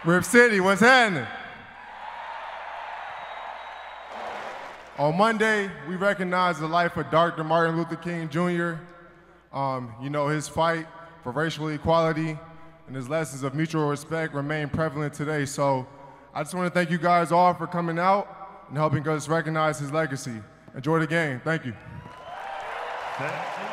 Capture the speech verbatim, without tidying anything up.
Rip City, what's happening? On Monday, we recognized the life of Doctor Martin Luther King Junior Um, you know, his fight for racial equality and his lessons of mutual respect remain prevalent today. So I just want to thank you guys all for coming out and helping us recognize his legacy. Enjoy the game. Thank you. Thank you.